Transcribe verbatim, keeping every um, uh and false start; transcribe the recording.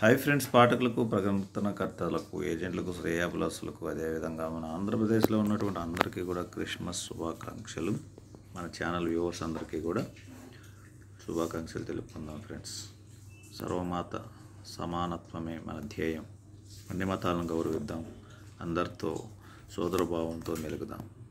Hi friends, పాఠకులకు, ప్రకటనకర్తలకు, ఏజెంట్లకు, శ్రేయోభిలాషులకు, అదేవిధంగా మన ఆంధ్రప్రదేశ్లో ఉన్నటువంటి అందరికీ కూడా క్రిస్మస్ శుభాకాంక్షలు. మన ఛానల్ వ్యూవర్స్ అందరికీ కూడా శుభాకాంక్షలు తెలుపుకుందాం ఫ్రెండ్స్. సర్వమాత సమానత్వమే మన ధ్యేయం. అన్ని మతాలను గౌరవిద్దాం, అందరితో సోదరభావంతో మెలుగుదాం.